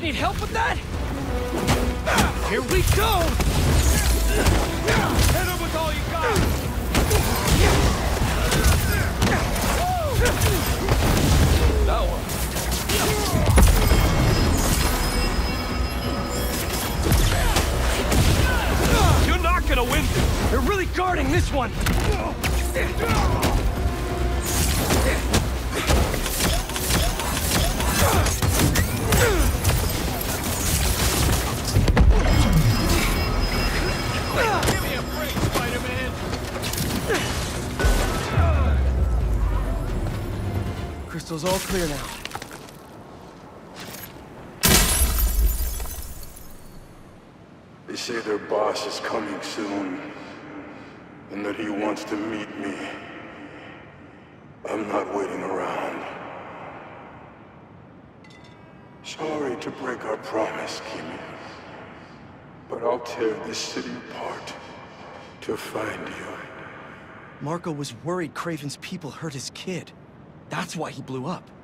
need help with that? Here we go! Hit him with all you got! That one. You're not gonna win this! They're really guarding this one! Give me a break, Spider-Man! Crystal's all clear now. They say their boss is coming soon, and that he wants to meet me. I'm not waiting around. Sorry to break our promise, Kimi, but I'll tear this city apart to find you. Marco was worried Kraven's people hurt his kid. That's why he blew up.